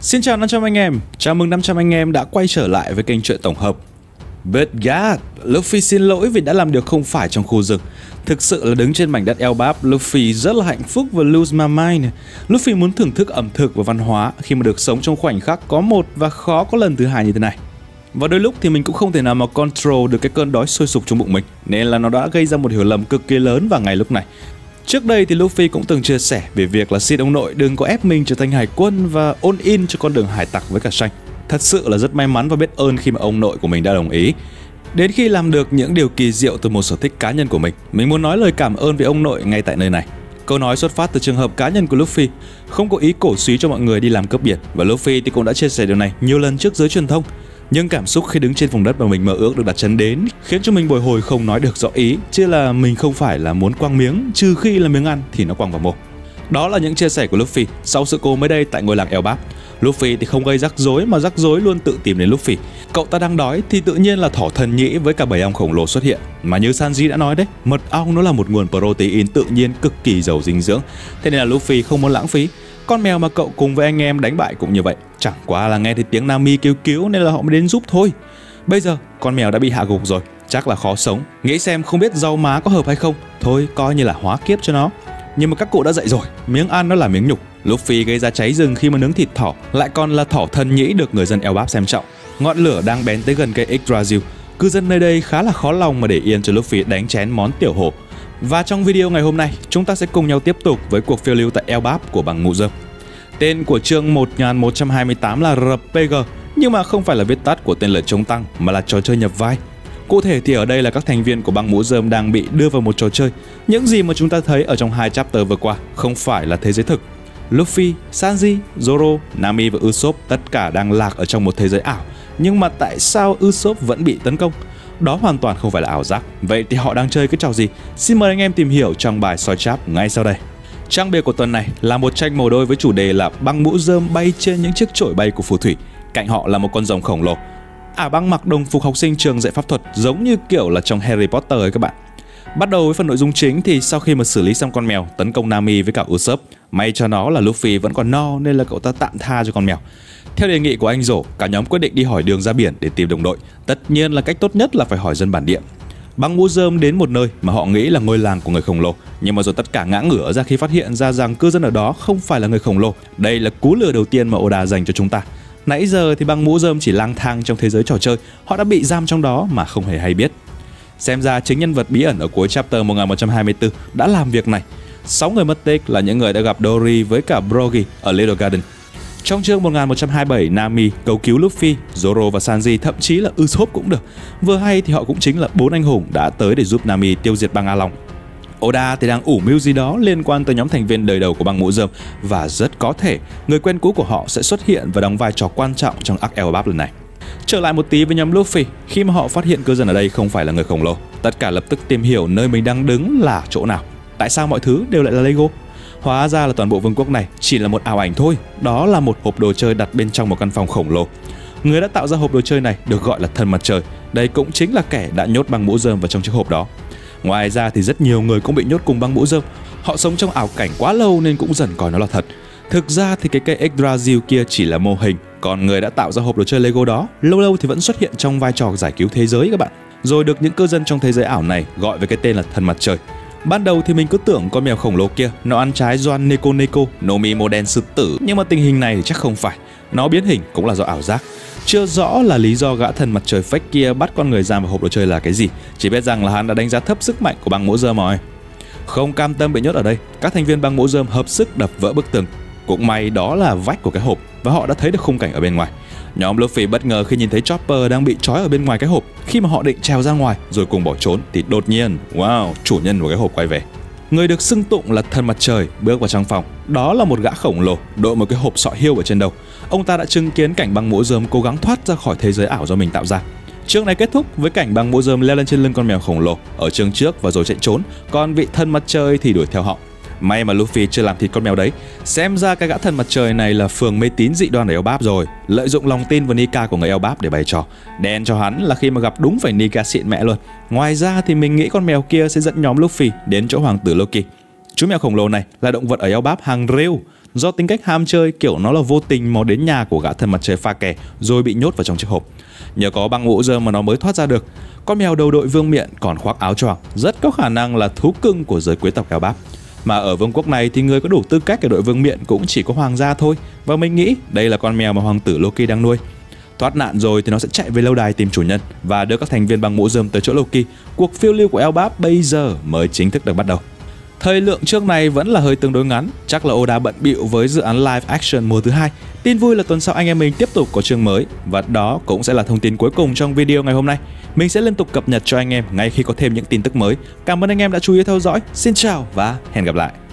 Xin chào 500 anh em, chào mừng 500 anh em đã quay trở lại với kênh truyện tổng hợp. But God, Luffy xin lỗi vì đã làm điều không phải trong khu rừng. Thực sự là đứng trên mảnh đất Elbap, Luffy rất là hạnh phúc và lose my mind. Luffy muốn thưởng thức ẩm thực và văn hóa khi mà được sống trong khoảnh khắc có một và khó có lần thứ hai như thế này. Và đôi lúc thì mình cũng không thể nào mà control được cái cơn đói sôi sục trong bụng mình, nên là nó đã gây ra một hiểu lầm cực kỳ lớn vào ngày lúc này. Trước đây thì Luffy cũng từng chia sẻ về việc là xin ông nội đừng có ép mình trở thành hải quân và ôn in cho con đường hải tặc với cả Shanks. Thật sự là rất may mắn và biết ơn khi mà ông nội của mình đã đồng ý. Đến khi làm được những điều kỳ diệu từ một sở thích cá nhân của mình muốn nói lời cảm ơn với ông nội ngay tại nơi này. Câu nói xuất phát từ trường hợp cá nhân của Luffy, không có ý cổ súy cho mọi người đi làm cướp biển, và Luffy thì cũng đã chia sẻ điều này nhiều lần trước giới truyền thông. Nhưng cảm xúc khi đứng trên vùng đất mà mình mơ ước được đặt chân đến khiến cho mình bồi hồi không nói được rõ ý, chứ là mình không phải là muốn quăng miếng, trừ khi là miếng ăn thì nó quăng vào mồm. Đó là những chia sẻ của Luffy sau sự cố mới đây tại ngôi làng Elbap. Luffy thì không gây rắc rối mà rắc rối luôn tự tìm đến Luffy. Cậu ta đang đói thì tự nhiên là thỏ thần nhĩ với cả bầy ong khổng lồ xuất hiện. Mà như Sanji đã nói đấy, mật ong nó là một nguồn protein tự nhiên cực kỳ giàu dinh dưỡng. Thế nên là Luffy không muốn lãng phí. Con mèo mà cậu cùng với anh em đánh bại cũng như vậy. Chẳng qua là nghe thấy tiếng Nami kêu cứu nên là họ mới đến giúp thôi. Bây giờ con mèo đã bị hạ gục rồi, chắc là khó sống. Nghĩ xem không biết rau má có hợp hay không. Thôi coi như là hóa kiếp cho nó. Nhưng mà các cụ đã dạy rồi, miếng ăn nó là miếng nhục. Luffy gây ra cháy rừng khi mà nướng thịt thỏ, lại còn là thỏ thần nhĩ được người dân Elbap xem trọng. Ngọn lửa đang bén tới gần cây Yggdrasil. Cư dân nơi đây khá là khó lòng mà để yên cho Luffy đánh chén món tiểu hổ. Và trong video ngày hôm nay, chúng ta sẽ cùng nhau tiếp tục với cuộc phiêu lưu tại Elbap của băng mũ rơm. Tên của chương 1128 là RPG, nhưng mà không phải là viết tắt của tên lửa chống tăng mà là trò chơi nhập vai. Cụ thể thì ở đây là các thành viên của băng mũ rơm đang bị đưa vào một trò chơi. Những gì mà chúng ta thấy ở trong hai chapter vừa qua không phải là thế giới thực. Luffy, Sanji, Zoro, Nami và Usopp tất cả đang lạc ở trong một thế giới ảo. Nhưng mà tại sao Usopp vẫn bị tấn công? Đó hoàn toàn không phải là ảo giác. Vậy thì họ đang chơi cái trò gì? Xin mời anh em tìm hiểu trong bài soi chap ngay sau đây. Trang bìa của tuần này là một tranh màu đôi với chủ đề là băng mũ rơm bay trên những chiếc chổi bay của phù thủy. Cạnh họ là một con rồng khổng lồ. Ả băng mặc đồng phục học sinh trường dạy pháp thuật giống như kiểu là trong Harry Potter ấy các bạn. Bắt đầu với phần nội dung chính thì sau khi mà xử lý xong con mèo tấn công Nami với cả Usopp, may cho nó là Luffy vẫn còn no nên là cậu ta tạm tha cho con mèo. Theo đề nghị của anh Rổ, cả nhóm quyết định đi hỏi đường ra biển để tìm đồng đội. Tất nhiên là cách tốt nhất là phải hỏi dân bản địa. Băng mũ rơm đến một nơi mà họ nghĩ là ngôi làng của người khổng lồ, nhưng mà rồi tất cả ngã ngửa ra khi phát hiện ra rằng cư dân ở đó không phải là người khổng lồ. Đây là cú lừa đầu tiên mà Oda dành cho chúng ta. Nãy giờ thì băng mũ rơm chỉ lang thang trong thế giới trò chơi, họ đã bị giam trong đó mà không hề hay biết. Xem ra chính nhân vật bí ẩn ở cuối chapter 1124 đã làm việc này. 6 người mất tích là những người đã gặp Dory với cả Brogy ở Little Garden. Trong chương 1127, Nami cầu cứu Luffy, Zoro và Sanji, thậm chí là Usopp cũng được. Vừa hay thì họ cũng chính là 4 anh hùng đã tới để giúp Nami tiêu diệt băng A Long. Oda thì đang ủ mưu gì đó liên quan tới nhóm thành viên đời đầu của băng mũ rơm, và rất có thể người quen cũ của họ sẽ xuất hiện và đóng vai trò quan trọng trong arc Elbap lần này. Trở lại một tí với nhóm Luffy, khi mà họ phát hiện cư dân ở đây không phải là người khổng lồ, tất cả lập tức tìm hiểu nơi mình đang đứng là chỗ nào. Tại sao mọi thứ đều lại là Lego? Hóa ra là toàn bộ vương quốc này chỉ là một ảo ảnh thôi. Đó là một hộp đồ chơi đặt bên trong một căn phòng khổng lồ. Người đã tạo ra hộp đồ chơi này được gọi là thần mặt trời. Đây cũng chính là kẻ đã nhốt băng mũ rơm vào trong chiếc hộp đó. Ngoài ra thì rất nhiều người cũng bị nhốt cùng băng mũ rơm. Họ sống trong ảo cảnh quá lâu nên cũng dần coi nó là thật. Thực ra thì cái cây Yggdrasil kia chỉ là mô hình, còn người đã tạo ra hộp đồ chơi Lego đó lâu lâu thì vẫn xuất hiện trong vai trò giải cứu thế giới các bạn. Rồi được những cư dân trong thế giới ảo này gọi với cái tên là thần mặt trời. Ban đầu thì mình cứ tưởng con mèo khổng lồ kia nó ăn trái Doan Neko Nomi màu đen sư tử, nhưng mà tình hình này thì chắc không phải. Nó biến hình cũng là do ảo giác. Chưa rõ là lý do gã thần mặt trời fake kia bắt con người giam vào hộp đồ chơi là cái gì. Chỉ biết rằng là hắn đã đánh giá thấp sức mạnh của băng mũ rơm rồi. Không cam tâm bị nhốt ở đây, các thành viên băng mũ rơm hợp sức đập vỡ bức tường. Cũng may đó là vách của cái hộp và họ đã thấy được khung cảnh ở bên ngoài. Nhóm Luffy bất ngờ khi nhìn thấy Chopper đang bị trói ở bên ngoài cái hộp. Khi mà họ định trèo ra ngoài rồi cùng bỏ trốn thì đột nhiên, wow, chủ nhân của cái hộp quay về. Người được xưng tụng là thần mặt trời bước vào trong phòng. Đó là một gã khổng lồ đội một cái hộp sọ hiêu ở trên đầu. Ông ta đã chứng kiến cảnh băng mũ rơm cố gắng thoát ra khỏi thế giới ảo do mình tạo ra. Chương này kết thúc với cảnh băng mũ rơm leo lên trên lưng con mèo khổng lồ ở chương trước và rồi chạy trốn, còn vị thần mặt trời thì đuổi theo họ. May mà Luffy chưa làm thịt con mèo đấy. Xem ra cái gã thần mặt trời này là phường mê tín dị đoan ở Elbap rồi, lợi dụng lòng tin và Nika của người Elbap để bày trò. Đen cho hắn là khi mà gặp đúng phải Nika xịn mẹ luôn. Ngoài ra thì mình nghĩ con mèo kia sẽ dẫn nhóm Luffy đến chỗ hoàng tử Loki. Chú mèo khổng lồ này là động vật ở Elbap hàng rêu. do tính cách ham chơi kiểu nó là vô tình mò đến nhà của gã thần mặt trời pha kè rồi bị nhốt vào trong chiếc hộp. Nhờ có băng mũ rơm mà nó mới thoát ra được. Con mèo đầu đội vương miện còn khoác áo choàng, rất có khả năng là thú cưng của giới quý tộc Elbaf. Mà ở vương quốc này thì người có đủ tư cách để đội vương miện cũng chỉ có hoàng gia thôi. Và mình nghĩ đây là con mèo mà hoàng tử Loki đang nuôi. Thoát nạn rồi thì nó sẽ chạy về lâu đài tìm chủ nhân và đưa các thành viên băng mũ rơm tới chỗ Loki. Cuộc phiêu lưu của Elbaf bây giờ mới chính thức được bắt đầu. Thời lượng trước này vẫn là hơi tương đối ngắn, chắc là Oda bận bịu với dự án live action mùa thứ 2. Tin vui là tuần sau anh em mình tiếp tục có chương mới và đó cũng sẽ là thông tin cuối cùng trong video ngày hôm nay. Mình sẽ liên tục cập nhật cho anh em ngay khi có thêm những tin tức mới. Cảm ơn anh em đã chú ý theo dõi. Xin chào và hẹn gặp lại.